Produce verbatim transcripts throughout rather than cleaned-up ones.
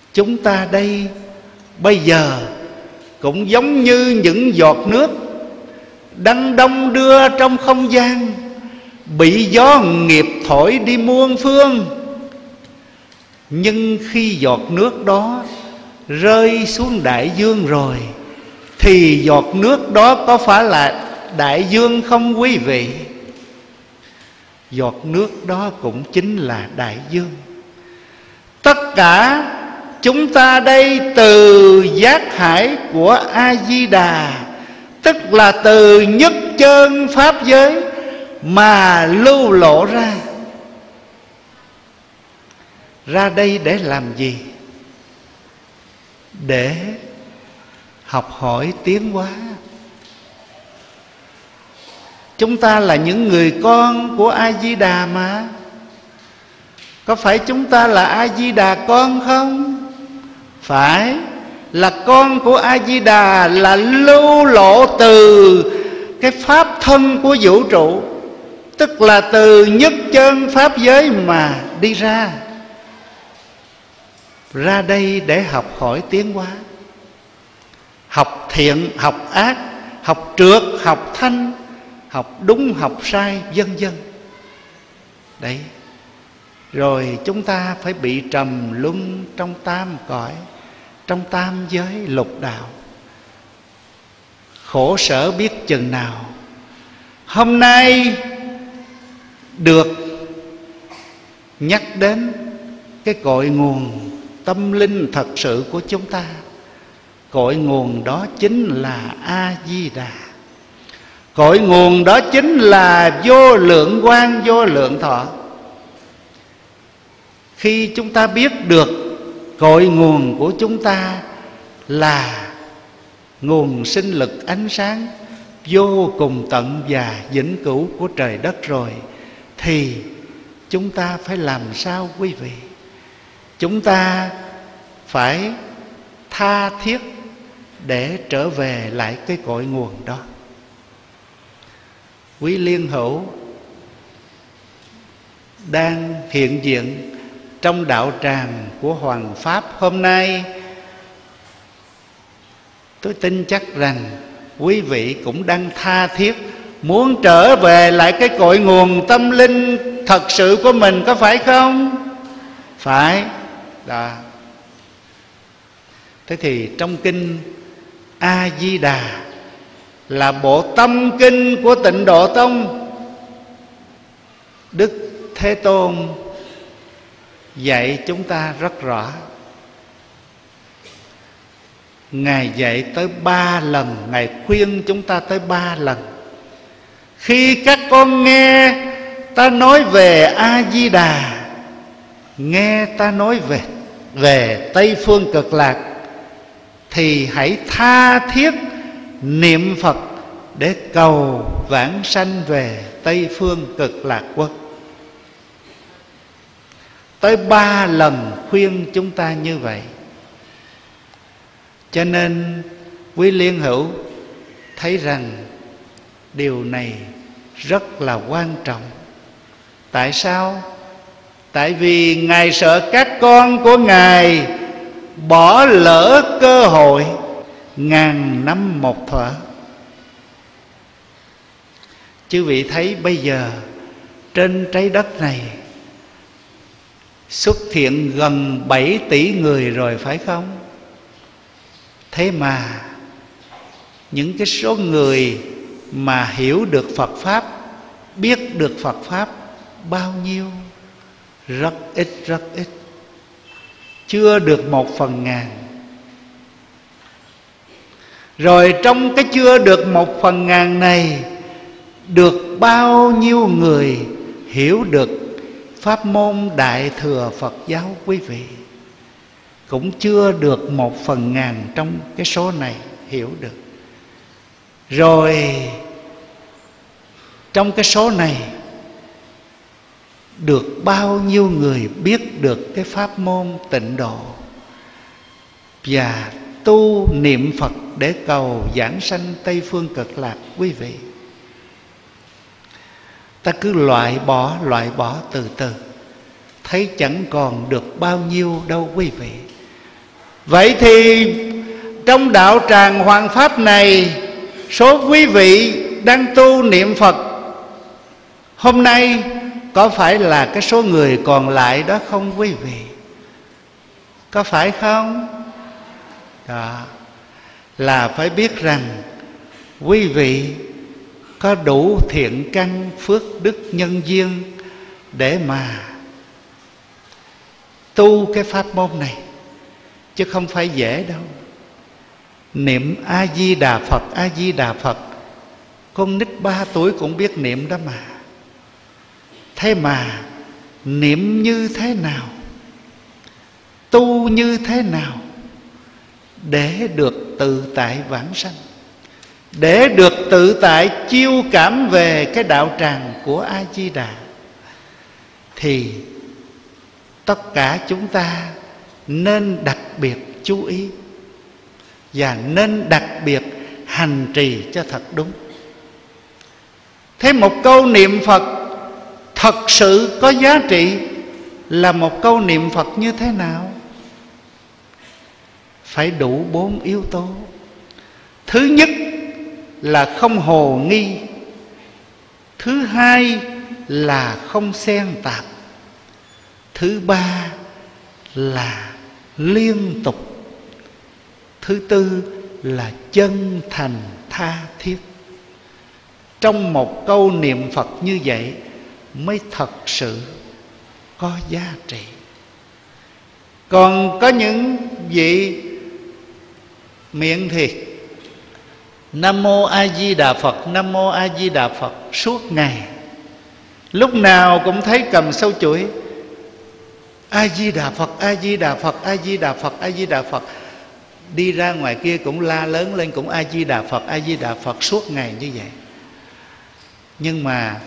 chúng ta đây bây giờ cũng giống như những giọt nước đang đong đưa trong không gian, bị gió nghiệp thổi đi muôn phương. Nhưng khi giọt nước đó rơi xuống đại dương rồi, thì giọt nước đó có phải là đại dương không quý vị? Giọt nước đó cũng chính là đại dương. Tất cả chúng ta đây từ giác hải của A-di-đà, tức là từ nhất chân pháp giới mà lưu lộ ra. Ra đây để làm gì? Để học hỏi tiến hóa. Chúng ta là những người con của A-di-đà mà. Có phải chúng ta là A-di-đà con không? Phải, là con của A-di-đà, là lưu lộ từ cái pháp thân của vũ trụ, tức là từ nhất chân pháp giới mà đi ra. Ra đây để học hỏi tiến hóa. Học thiện, học ác, học trượt, học thanh, học đúng, học sai, vân vân. Đấy. Rồi chúng ta phải bị trầm luân trong tam cõi, trong tam giới lục đạo, khổ sở biết chừng nào. Hôm nay được nhắc đến cái cội nguồn tâm linh thật sự của chúng ta. Cội nguồn đó chính là A-di-đà. Cội nguồn đó chính là vô lượng quang, vô lượng thọ. Khi chúng ta biết được cội nguồn của chúng ta là nguồn sinh lực ánh sáng vô cùng tận và vĩnh cửu của trời đất rồi, thì chúng ta phải làm sao quý vị? Chúng ta phải tha thiết để trở về lại cái cội nguồn đó. Quý liên hữu đang hiện diện trong đạo tràng của Hoàng Pháp hôm nay, tôi tin chắc rằng quý vị cũng đang tha thiết muốn trở về lại cái cội nguồn tâm linh thật sự của mình, có phải không? Phải. Đó. Thế thì trong kinh A-di-đà là bộ tâm kinh của Tịnh Độ Tông, Đức Thế Tôn dạy chúng ta rất rõ. Ngài dạy tới ba lần, Ngài khuyên chúng ta tới ba lần. Khi các con nghe ta nói về A-di-đà, nghe ta nói về về Tây Phương Cực Lạc, thì hãy tha thiết niệm Phật để cầu vãng sanh về Tây Phương Cực Lạc Quốc. Tới ba lần khuyên chúng ta như vậy. Cho nên quý liên hữu thấy rằng điều này rất là quan trọng. Tại sao? Tại vì Ngài sợ các con của Ngài bỏ lỡ cơ hội ngàn năm một thuở. Chư vị thấy bây giờ trên trái đất này xuất hiện gần bảy tỷ người rồi, phải không? Thế mà những cái số người mà hiểu được Phật Pháp, biết được Phật Pháp bao nhiêu? Rất ít, rất ít. Chưa được một phần ngàn. Rồi trong cái chưa được một phần ngàn này, được bao nhiêu người hiểu được pháp môn Đại Thừa Phật giáo quý vị? Cũng chưa được một phần ngàn trong cái số này hiểu được. Rồi trong cái số này được bao nhiêu người biết được cái pháp môn tịnh độ và tu niệm Phật để cầu giảng sanh Tây Phương Cực Lạc quý vị? Ta cứ loại bỏ, loại bỏ từ từ, thấy chẳng còn được bao nhiêu đâu quý vị. Vậy thì trong đạo tràng Hoàng Pháp này, số quý vị đang tu niệm Phật hôm nay có phải là cái số người còn lại đó không quý vị? Có phải không? Đó, là phải biết rằng quý vị có đủ thiện căn phước đức nhân duyên để mà tu cái pháp môn này, chứ không phải dễ đâu. Niệm A Di Đà Phật, A Di Đà Phật, con nít ba tuổi cũng biết niệm đó mà. Thế mà niệm như thế nào, tu như thế nào để được tự tại vãng sanh, để được tự tại chiêu cảm về cái đạo tràng của A Di Đà, thì tất cả chúng ta nên đặc biệt chú ý và nên đặc biệt hành trì cho thật đúng. Thế một câu niệm Phật thật sự có giá trị là một câu niệm Phật như thế nào? Phải đủ bốn yếu tố. Thứ nhất là không hồ nghi. Thứ hai là không xen tạp. Thứ ba là liên tục. Thứ tư là chân thành tha thiết. Trong một câu niệm Phật như vậy mới thật sự có giá trị. Còn có những vị miệng thì Nam Mô A Di Đà Phật, Nam Mô A Di Đà Phật suốt ngày, lúc nào cũng thấy cầm sâu chuỗi A Di Đà Phật, A Di Đà Phật, A Di Đà Phật, A Di Đà Phật. Đi ra ngoài kia cũng la lớn lên cũng A Di Đà Phật, A Di Đà Phật suốt ngày như vậy. Nhưng mà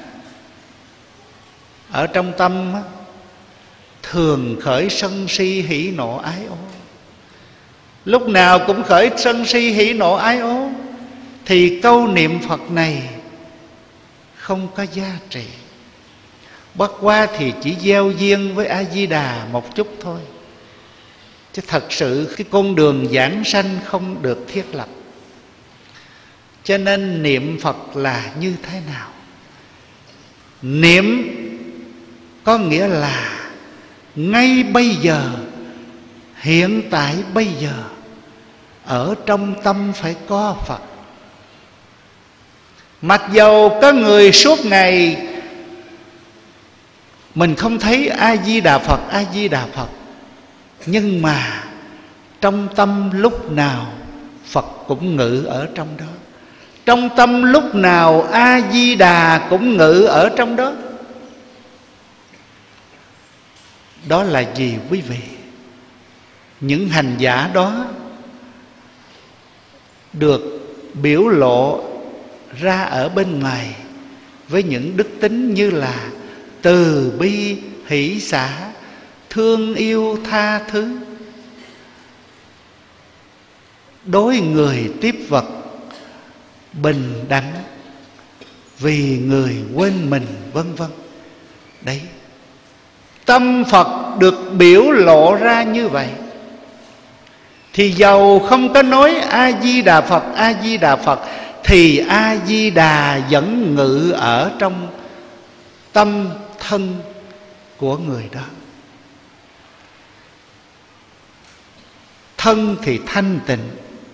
ở trong tâm á, thường khởi sân si hỉ nộ ái ố. Lúc nào cũng khởi sân si hỉ nộ ái ố thì câu niệm Phật này không có giá trị. Bất qua thì chỉ gieo duyên với A Di Đà một chút thôi, chứ thật sự cái con đường giảng sanh không được thiết lập. Cho nên niệm Phật là như thế nào? Niệm có nghĩa là ngay bây giờ, hiện tại bây giờ, ở trong tâm phải có Phật. Mặc dầu có người suốt ngày mình không thấy A Di Đà Phật, A Di Đà Phật, nhưng mà trong tâm lúc nào Phật cũng ngự ở trong đó. Trong tâm lúc nào A Di Đà cũng ngự ở trong đó. Đó là gì quý vị? Những hành giả đó được biểu lộ ra ở bên ngoài với những đức tính như là từ bi, hỷ xả, thương yêu tha thứ, đối người tiếp vật, bình đẳng, vì người quên mình, vân vân. Đấy, tâm Phật được biểu lộ ra như vậy thì dầu không có nói A Di Đà Phật, A Di Đà Phật, thì A Di Đà vẫn ngự ở trong tâm thân của người đó. Thân thì thanh tịnh,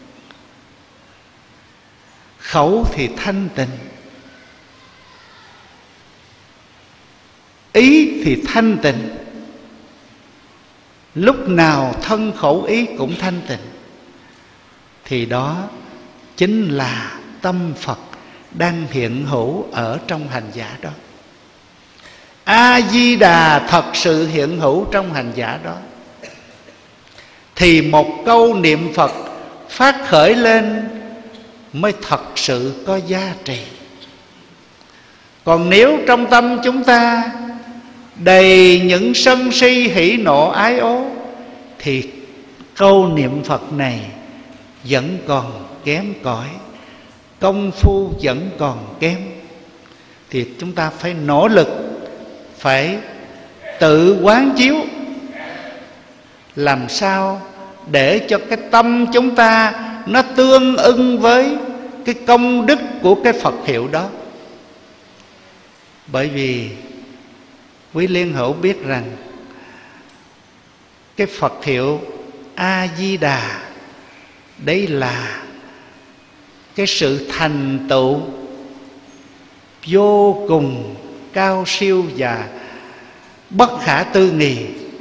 khẩu thì thanh tịnh, ý thì thanh tịnh. Lúc nào thân khẩu ý cũng thanh tịnh thì đó chính là tâm Phật đang hiện hữu ở trong hành giả đó. A Di Đà thật sự hiện hữu trong hành giả đó, thì một câu niệm Phật phát khởi lên mới thật sự có giá trị. Còn nếu trong tâm chúng ta đầy những sân si hỉ nộ ái ố thì câu niệm Phật này vẫn còn kém cỏi, công phu vẫn còn kém. Thì chúng ta phải nỗ lực, phải tự quán chiếu làm sao để cho cái tâm chúng ta nó tương ưng với cái công đức của cái Phật hiệu đó. Bởi vì quý liên hữu biết rằng cái Phật hiệu A-di-đà đấy là cái sự thành tựu vô cùng cao siêu và bất khả tư nghì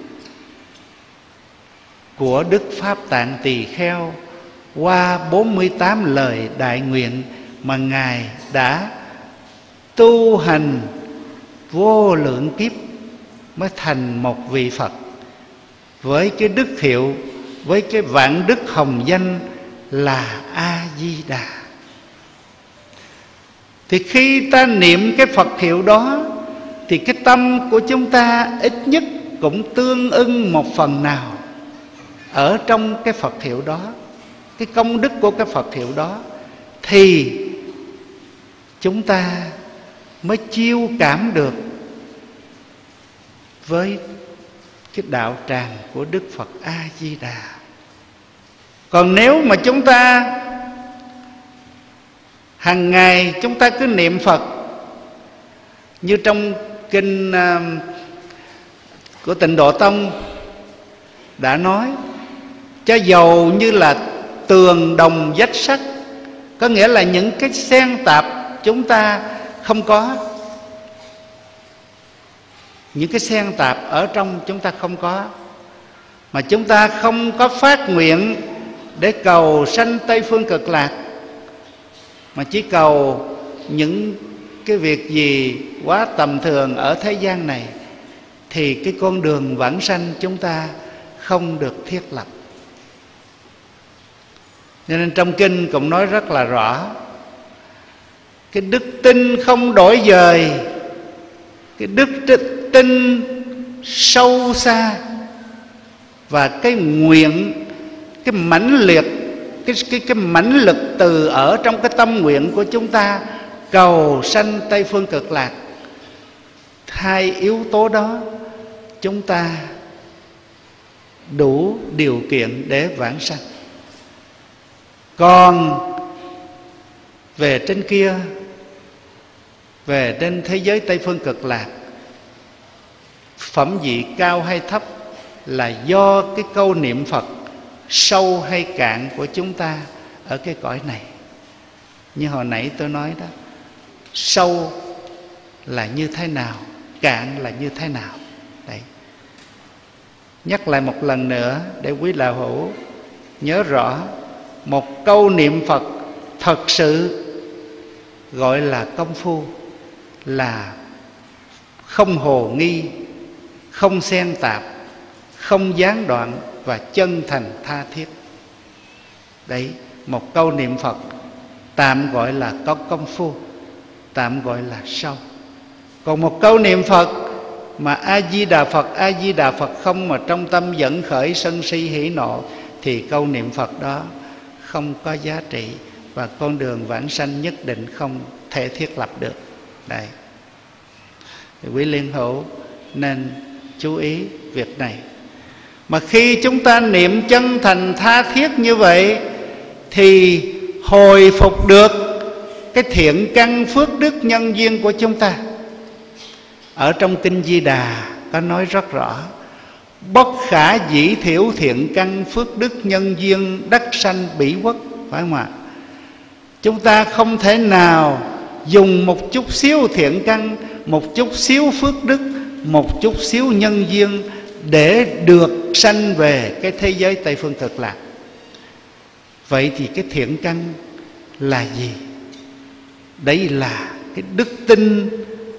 của Đức Pháp Tạng Tỳ Kheo qua bốn mươi tám lời đại nguyện mà Ngài đã tu hành vô lượng kiếp mới thành một vị Phật, với cái đức hiệu, với cái vạn đức hồng danh là A-di-đà. Thì khi ta niệm cái Phật hiệu đó thì cái tâm của chúng ta ít nhất cũng tương ưng một phần nào ở trong cái Phật hiệu đó, cái công đức của cái Phật hiệu đó, thì chúng ta mới chiêu cảm được với cái đạo tràng của Đức Phật A-di-đà. Còn nếu mà chúng ta hàng ngày chúng ta cứ niệm Phật như trong kinh uh, của Tịnh Độ Tông đã nói, cho dầu như là tường đồng vách sắt, có nghĩa là những cái xen tạp chúng ta không có, những cái xen tạp ở trong chúng ta không có, mà chúng ta không có phát nguyện để cầu sanh Tây Phương Cực Lạc, mà chỉ cầu những cái việc gì quá tầm thường ở thế gian này, thì cái con đường vãng sanh chúng ta không được thiết lập. Cho nên trong kinh cũng nói rất là rõ, cái đức tin không đổi dời, cái đức tin sâu xa và cái nguyện, cái mãnh liệt, cái cái cái mãnh lực từ ở trong cái tâm nguyện của chúng ta cầu sanh Tây Phương Cực Lạc, hai yếu tố đó chúng ta đủ điều kiện để vãng sanh. Còn về trên kia, về trên thế giới Tây Phương Cực Lạc, phẩm vị cao hay thấp là do cái câu niệm Phật sâu hay cạn của chúng ta ở cái cõi này. Như hồi nãy tôi nói đó, sâu là như thế nào, cạn là như thế nào. Đấy. Nhắc lại một lần nữa để quý đạo hữu nhớ rõ, một câu niệm Phật thật sự gọi là công phu, là không hồ nghi, không xen tạp, không gián đoạn và chân thành tha thiết. Đấy, một câu niệm Phật tạm gọi là có công phu, tạm gọi là sâu. Còn một câu niệm Phật mà A-di-đà Phật, A-di-đà Phật không mà trong tâm dẫn khởi sân si hỉ nộ, thì câu niệm Phật đó không có giá trị, và con đường vãng sanh nhất định không thể thiết lập được. Đấy, thì quý liên hữu nên chú ý việc này. Mà khi chúng ta niệm chân thành tha thiết như vậy thì hồi phục được cái thiện căn phước đức nhân duyên của chúng ta. Ở trong kinh Di Đà có nói rất rõ, bất khả dĩ thiểu thiện căn phước đức nhân duyên đắc sanh bỉ quốc, phải không ạ? Chúng ta không thể nào dùng một chút xíu thiện căn, một chút xíu phước đức, một chút xíu nhân duyên để được sanh về cái thế giới Tây Phương Cực Lạc. Vậy thì cái thiện căn là gì? Đấy là cái đức tin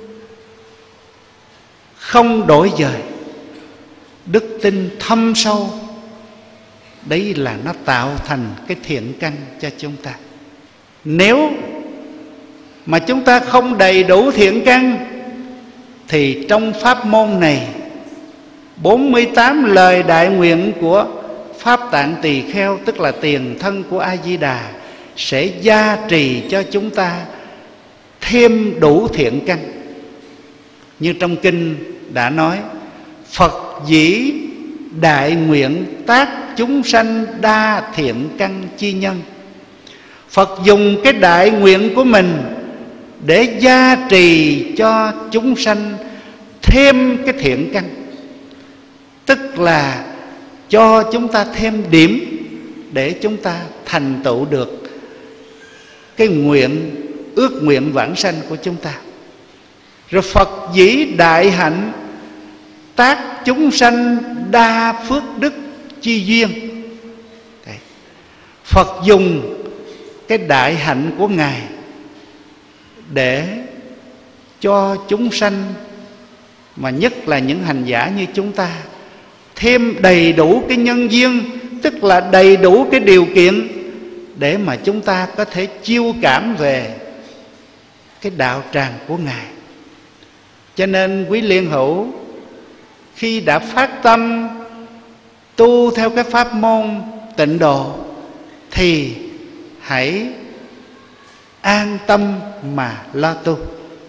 không đổi dời, đức tin thâm sâu. Đấy là nó tạo thành cái thiện căn cho chúng ta. Nếu mà chúng ta không đầy đủ thiện căn thì trong pháp môn này, bốn mươi tám lời đại nguyện của Pháp Tạng Tỳ Kheo, tức là tiền thân của A-di-đà, sẽ gia trì cho chúng ta thêm đủ thiện căn. Như trong kinh đã nói, Phật dĩ đại nguyện tác chúng sanh đa thiện căn chi nhân. Phật dùng cái đại nguyện của mình để gia trì cho chúng sanh thêm cái thiện căn, tức là cho chúng ta thêm điểm để chúng ta thành tựu được cái nguyện ước nguyện vãng sanh của chúng ta. Rồi Phật dĩ đại hạnh tác chúng sanh đa phước đức chi duyên. Đấy. Phật dùng cái đại hạnh của Ngài để cho chúng sanh, mà nhất là những hành giả như chúng ta, thêm đầy đủ cái nhân duyên, tức là đầy đủ cái điều kiện để mà chúng ta có thể chiêu cảm về cái đạo tràng của Ngài. Cho nên quý liên hữu khi đã phát tâm tu theo cái pháp môn tịnh độ thì hãy an tâm mà lo tu.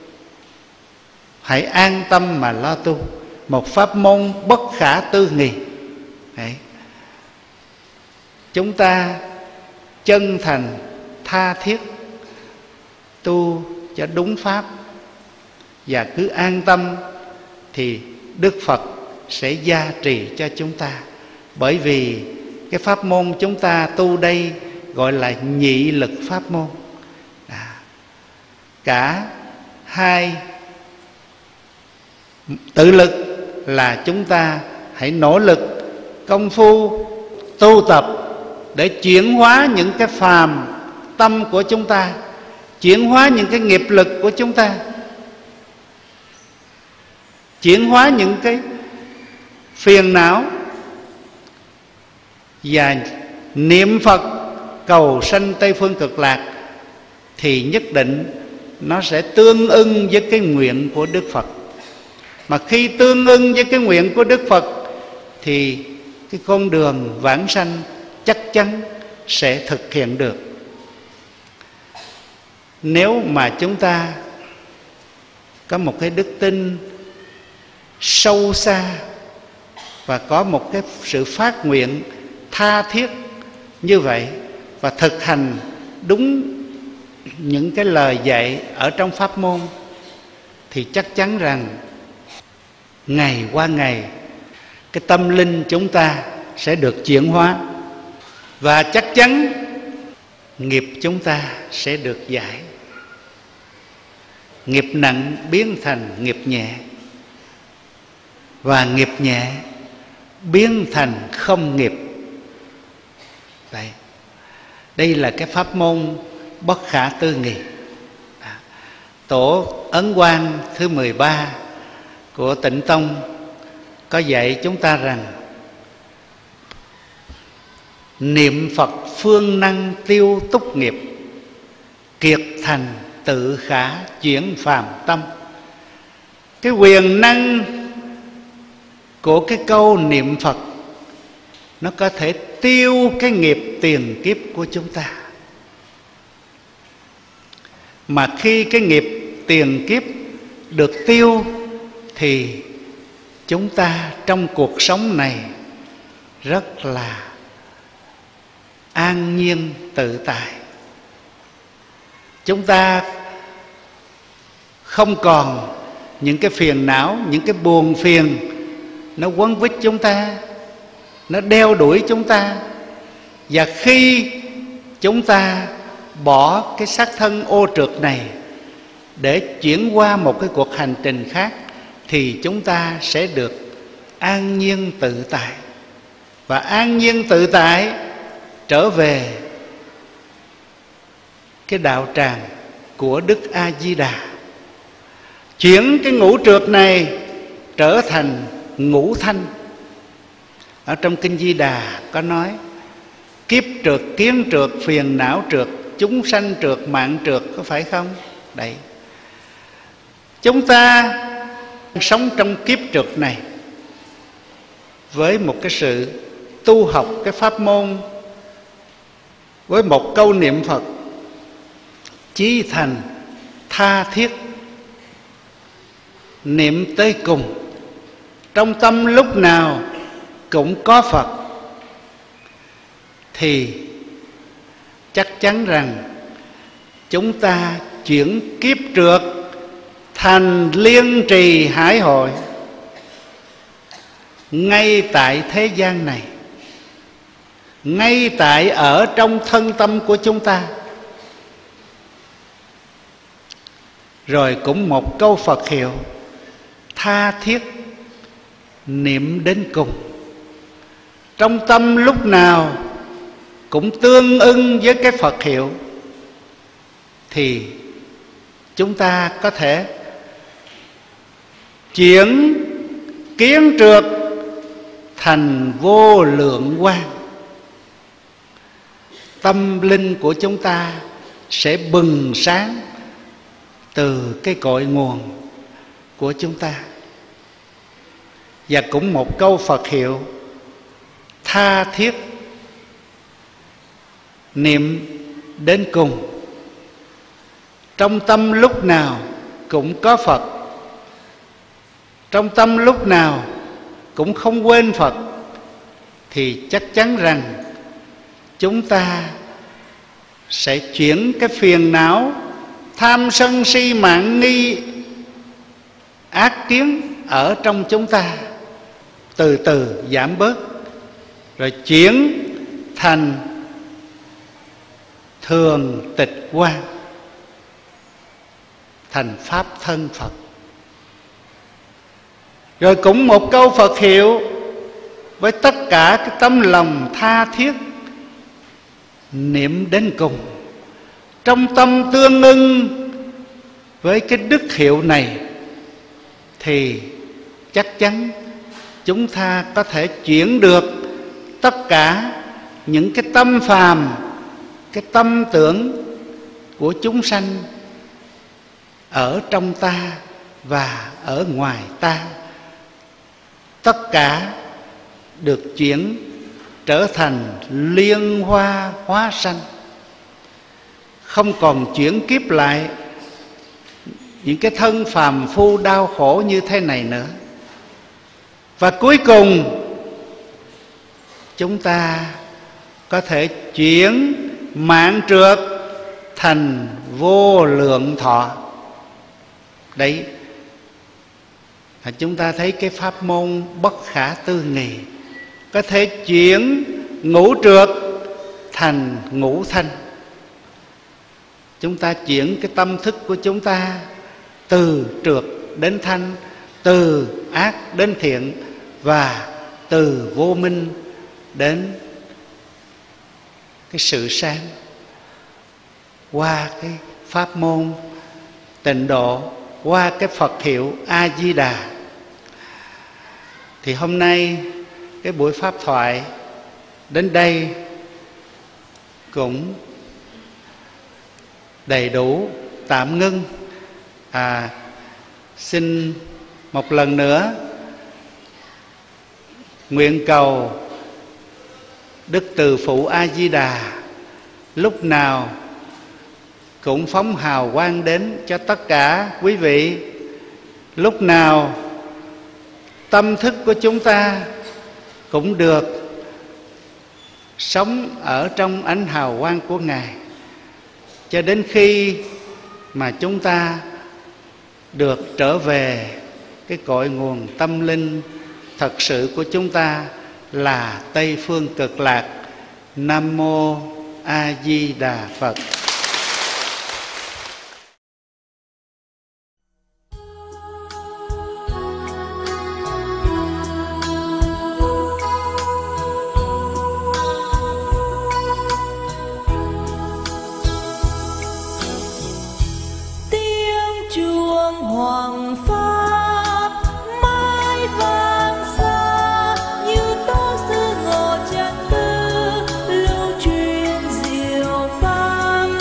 Hãy an tâm mà lo tu. Một pháp môn bất khả tư nghị. Đấy. Chúng ta chân thành tha thiết tu cho đúng pháp và cứ an tâm thì Đức Phật sẽ gia trì cho chúng ta. Bởi vì cái pháp môn chúng ta tu đây gọi là nhị lực pháp môn. À, cả hai tự lực là chúng ta hãy nỗ lực công phu tu tập để chuyển hóa những cái phàm tâm của chúng ta, chuyển hóa những cái nghiệp lực của chúng ta, chuyển hóa những cái phiền não, và niệm Phật cầu sanh Tây Phương Cực Lạc, thì nhất định nó sẽ tương ưng với cái nguyện của Đức Phật. Mà khi tương ưng với cái nguyện của Đức Phật thì cái con đường vãng sanh chắc chắn sẽ thực hiện được. Nếu mà chúng ta có một cái đức tin sâu xa và có một cái sự phát nguyện tha thiết như vậy, và thực hành đúng những cái lời dạy ở trong pháp môn, thì chắc chắn rằng ngày qua ngày cái tâm linh chúng ta sẽ được chuyển hóa, và chắc chắn nghiệp chúng ta sẽ được giải. Nghiệp nặng biến thành nghiệp nhẹ, và nghiệp nhẹ biến thành không nghiệp. Đấy. Đây là cái pháp môn bất khả tư nghị. Tổ Ấn Quang thứ mười ba của Tịnh Tông có dạy chúng ta rằng niệm Phật phương năng tiêu túc nghiệp, kiệt thành tự khả chuyển phàm tâm. Cái quyền năng của cái câu niệm Phật nó có thể tiêu cái nghiệp tiền kiếp của chúng ta. Mà khi cái nghiệp tiền kiếp được tiêu thì chúng ta trong cuộc sống này rất là an nhiên tự tại. Chúng ta không còn những cái phiền não, những cái buồn phiền nó quấn quýt chúng ta, nó đeo đuổi chúng ta. Và khi chúng ta bỏ cái xác thân ô trượt này để chuyển qua một cái cuộc hành trình khác, thì chúng ta sẽ được an nhiên tự tại. Và an nhiên tự tại trở về cái đạo tràng của Đức A Di Đà, chuyển cái ngũ trượt này trở thành ngũ thanh. Ở trong Kinh Di Đà có nói kiếp trượt, kiến trượt, phiền não trượt, chúng sanh trượt, mạng trượt, có phải không? Đấy. Chúng ta sống trong kiếp trượt này với một cái sự tu học cái pháp môn, với một câu niệm Phật chí thành tha thiết, niệm tới cùng, trong tâm lúc nào cũng có Phật. thì chắc chắn rằng chúng ta chuyển kiếp trượt thành liên trì hải hội ngay tại thế gian này, ngay tại ở trong thân tâm của chúng ta. Rồi cũng một câu Phật hiệu tha thiết niệm đến cùng, trong tâm lúc nào cũng tương ưng với cái Phật hiệu, thì chúng ta có thể chuyển kiến trượt thành vô lượng quang. Tâm linh của chúng ta sẽ bừng sáng từ cái cội nguồn của chúng ta. Và cũng một câu Phật hiệu tha thiết niệm đến cùng, trong tâm lúc nào cũng có Phật, trong tâm lúc nào cũng không quên Phật, thì chắc chắn rằng chúng ta sẽ chuyển cái phiền não tham sân si mạng nghi ác kiến ở trong chúng ta từ từ giảm bớt, rồi chuyển thành thường tịch quang, thành pháp thân Phật. Rồi cũng một câu Phật hiệu với tất cả cái tấm lòng tha thiết niệm đến cùng, trong tâm tương ưng với cái đức hiệu này, thì chắc chắn chúng ta có thể chuyển được tất cả những cái tâm phàm, cái tâm tưởng của chúng sanh ở trong ta và ở ngoài ta, tất cả được chuyển trở thành liên hoa hóa sanh, không còn chuyển kiếp lại những cái thân phàm phu đau khổ như thế này nữa. Và cuối cùng chúng ta có thể chuyển mạng trượt thành vô lượng thọ. Đấy, chúng ta thấy cái pháp môn bất khả tư nghị, có thể chuyển ngũ trượt thành ngũ thanh. Chúng ta chuyển cái tâm thức của chúng ta từ trượt đến thanh, từ ác đến thiện, và từ vô minh đến cái sự sáng, qua cái pháp môn tịnh độ, qua cái Phật hiệu A Di Đà. Thì hôm nay cái buổi pháp thoại đến đây cũng đầy đủ, tạm ngưng. à, Xin một lần nữa nguyện cầu Đức Từ Phụ A Di Đà lúc nào cũng phóng hào quang đến cho tất cả quý vị, lúc nào tâm thức của chúng ta cũng được sống ở trong ánh hào quang của Ngài, cho đến khi mà chúng ta được trở về cái cội nguồn tâm linh thật sự của chúng ta là Tây Phương Cực Lạc. Nam Mô A Di Đà Phật. Hoàng pháp mãi vang xa, như tố sư ngộ chân tư lưu truyền diệu pháp.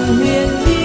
huyền bí